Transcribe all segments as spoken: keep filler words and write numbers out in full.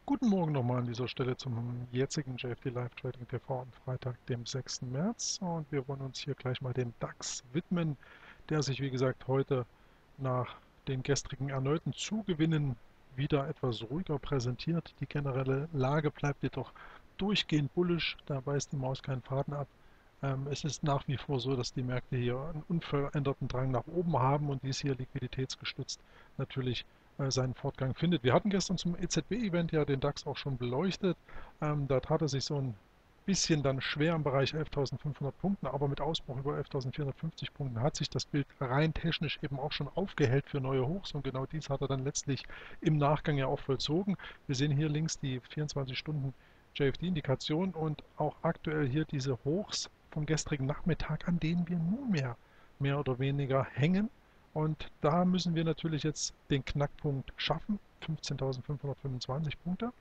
Guten Morgen nochmal an dieser Stelle zum jetzigen J F D Live Trading T V am Freitag, dem sechsten März. Und wir wollen uns hier gleich mal dem DAX widmen, der sich, wie gesagt, heute nach den gestrigen erneuten Zugewinnen wieder etwas ruhiger präsentiert. Die generelle Lage bleibt jedoch durchgehend bullisch, da beißt die Maus keinen Faden ab. Ähm, es ist nach wie vor so, dass die Märkte hier einen unveränderten Drang nach oben haben und dies hier liquiditätsgestützt natürlich äh, seinen Fortgang findet. Wir hatten gestern zum E Z B-Event ja den DAX auch schon beleuchtet. Ähm, da tat er sich so ein bisschen dann schwer im Bereich elftausendfünfhundert Punkten, aber mit Ausbruch über elftausendvierhundertfünfzig Punkten hat sich das Bild rein technisch eben auch schon aufgehellt für neue Hochs und genau dies hat er dann letztlich im Nachgang ja auch vollzogen. Wir sehen hier links die vierundzwanzig Stunden J F D-Indikation und auch aktuell hier diese Hochs vom gestrigen Nachmittag, an denen wir nunmehr mehr oder weniger hängen. Und da müssen wir natürlich jetzt den Knackpunkt schaffen, fünfzehntausendfünfhundertfünfundzwanzig Punkte.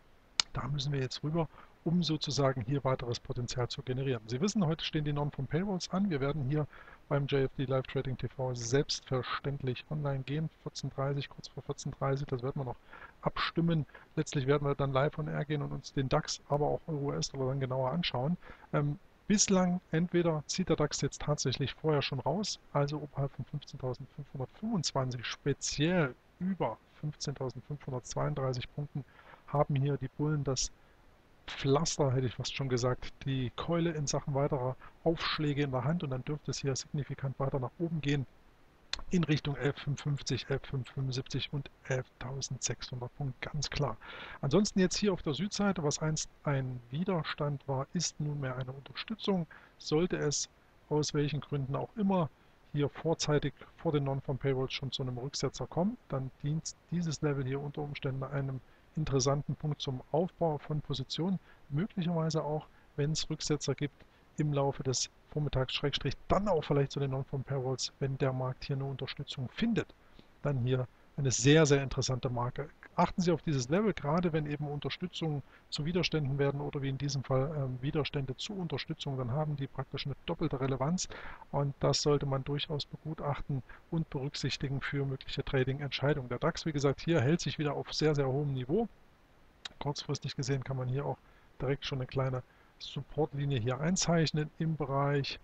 Da müssen wir jetzt rüber, um sozusagen hier weiteres Potenzial zu generieren. Sie wissen, heute stehen die Non-Farm Payrolls an. Wir werden hier beim J F D Live Trading T V selbstverständlich online gehen, vierzehn Uhr dreißig, kurz vor vierzehn Uhr dreißig, das werden wir noch abstimmen. Letztlich werden wir dann live on air gehen und uns den DAX, aber auch Euro U S-Dollar dann genauer anschauen. Ähm, Bislang entweder zieht der DAX jetzt tatsächlich vorher schon raus, also oberhalb von fünfzehntausendfünfhundertfünfundzwanzig, speziell über fünfzehntausendfünfhundertzweiunddreißig Punkten, haben hier die Bullen das Pflaster, hätte ich fast schon gesagt, die Keule in Sachen weiterer Aufschläge in der Hand und dann dürfte es hier signifikant weiter nach oben gehen in Richtung elftausendfünfhundertfünfundfünfzig, elftausendfünfhundertfünfundsiebzig und elftausendsechshundert Punkt, ganz klar. Ansonsten jetzt hier auf der Südseite, was einst ein Widerstand war, ist nunmehr eine Unterstützung. Sollte es aus welchen Gründen auch immer hier vorzeitig vor den Non-Farm Payrolls schon zu einem Rücksetzer kommen, dann dient dieses Level hier unter Umständen einem interessanten Punkt zum Aufbau von Positionen, möglicherweise auch, wenn es Rücksetzer gibt, im Laufe des Vormittags, Schrägstrich, dann auch vielleicht zu den Non-Farm Payrolls, wenn der Markt hier eine Unterstützung findet. Dann hier eine sehr, sehr interessante Marke. Achten Sie auf dieses Level, gerade wenn eben Unterstützungen zu Widerständen werden oder wie in diesem Fall ähm, Widerstände zu Unterstützung, dann haben die praktisch eine doppelte Relevanz und das sollte man durchaus begutachten und berücksichtigen für mögliche Trading-Entscheidungen. Der DAX, wie gesagt, hier hält sich wieder auf sehr, sehr hohem Niveau. Kurzfristig gesehen kann man hier auch direkt schon eine kleine Supportlinie hier einzeichnen im Bereich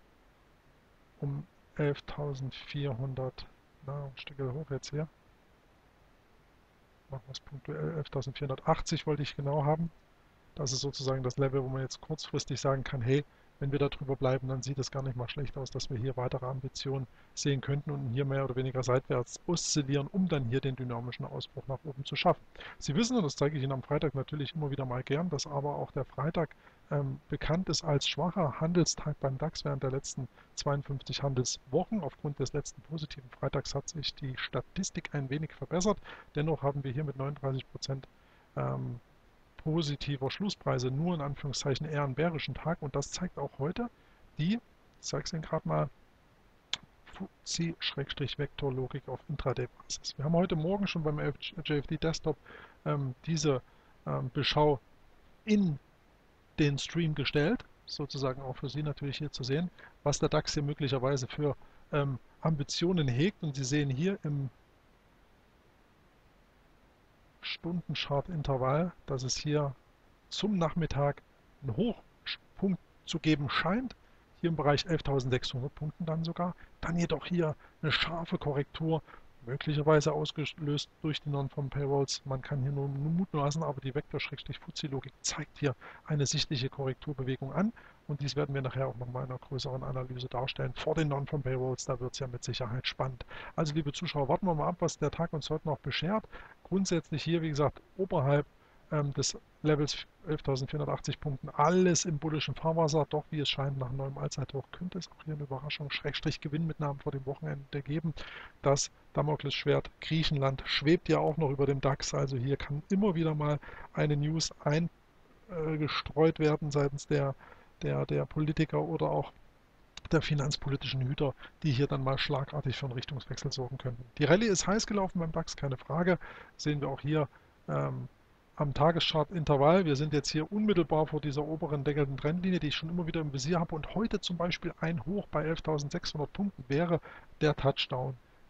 um elftausendvierhundert, na, ein Stück hoch jetzt hier. Machen wir es punktuell, elftausendvierhundertachtzig wollte ich genau haben. Das ist sozusagen das Level, wo man jetzt kurzfristig sagen kann, hey, wenn wir da drüber bleiben, dann sieht es gar nicht mal schlecht aus, dass wir hier weitere Ambitionen sehen könnten und hier mehr oder weniger seitwärts oszillieren, um dann hier den dynamischen Ausbruch nach oben zu schaffen. Sie wissen, und das zeige ich Ihnen am Freitag natürlich immer wieder mal gern, dass aber auch der Freitag ähm, bekannt ist als schwacher Handelstag beim DAX während der letzten zweiundfünfzig Handelswochen. Aufgrund des letzten positiven Freitags hat sich die Statistik ein wenig verbessert. Dennoch haben wir hier mit neununddreißig Prozent ähm, positiver Schlusspreise nur in Anführungszeichen eher einen bärischen Tag und das zeigt auch heute die, ich zeige es Ihnen gerade mal, F T S E-Vektorlogik auf Intraday-Basis. Wir haben heute Morgen schon beim J F D Desktop ähm, diese ähm, Beschau in den Stream gestellt, sozusagen auch für Sie natürlich hier zu sehen, was der DAX hier möglicherweise für ähm, Ambitionen hegt und Sie sehen hier im Stundenchart-Intervall, dass es hier zum Nachmittag einen Hochpunkt zu geben scheint, hier im Bereich elftausendsechshundert Punkten dann sogar, dann jedoch hier eine scharfe Korrektur, möglicherweise ausgelöst durch die Non-Farm Payrolls. Man kann hier nur mutmaßen, aber die Vektor-F T S E-Logik zeigt hier eine sichtliche Korrekturbewegung an und dies werden wir nachher auch nochmal in einer größeren Analyse darstellen. Vor den Non-Farm Payrolls, da wird es ja mit Sicherheit spannend. Also liebe Zuschauer, warten wir mal ab, was der Tag uns heute noch beschert. Grundsätzlich hier, wie gesagt, oberhalb ähm, des Levels elftausendvierhundertachtzig Punkten, alles im bullischen Fahrwasser, doch wie es scheint nach neuem Allzeithoch könnte es auch hier eine Überraschung, Schrägstrich Gewinnmitnahmen vor dem Wochenende geben. Das Damoklesschwert Griechenland schwebt ja auch noch über dem DAX, also hier kann immer wieder mal eine News eingestreut werden seitens der, der, der Politiker oder auch der finanzpolitischen Hüter, die hier dann mal schlagartig für einen Richtungswechsel sorgen könnten. Die Rallye ist heiß gelaufen beim DAX, keine Frage, sehen wir auch hier ähm, am Tageschart-Intervall. Wir sind jetzt hier unmittelbar vor dieser oberen deckelnden Trendlinie, die ich schon immer wieder im Visier habe. Und heute zum Beispiel ein Hoch bei elftausendsechshundert Punkten wäre der Touchdown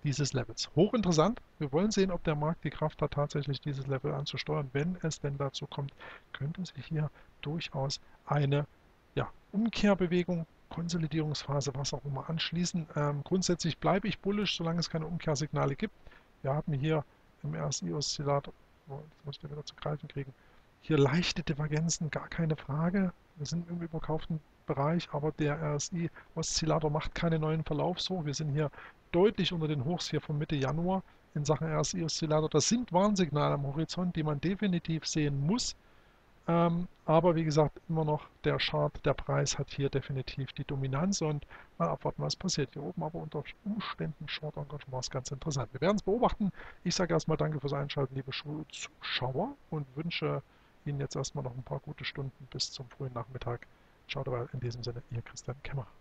dieses Levels. Hochinteressant. Wir wollen sehen, ob der Markt die Kraft hat, tatsächlich dieses Level anzusteuern. Wenn es denn dazu kommt, könnte sich hier durchaus eine ja, Umkehrbewegung, Konsolidierungsphase, was auch immer anschließen. Ähm, grundsätzlich bleibe ich bullisch, solange es keine Umkehrsignale gibt. Wir haben hier im R S I-Oszillator, oh, jetzt muss ich den wieder zu greifen kriegen, hier leichte Divergenzen, gar keine Frage. Wir sind im überkauften Bereich, aber der R S I-Oszillator macht keine neuen Verlaufshoch. Wir sind hier deutlich unter den Hochs hier von Mitte Januar in Sachen R S I-Oszillator. Das sind Warnsignale am Horizont, die man definitiv sehen muss. Ähm, aber wie gesagt, immer noch der Chart, der Preis hat hier definitiv die Dominanz und mal abwarten, was passiert. Hier oben aber unter Umständen Short Engagements ganz interessant. Wir werden es beobachten. Ich sage erstmal danke fürs Einschalten, liebe Zuschauer, und wünsche Ihnen jetzt erstmal noch ein paar gute Stunden bis zum frühen Nachmittag. Ciao dabei, in diesem Sinne, Ihr Christian Kemmer.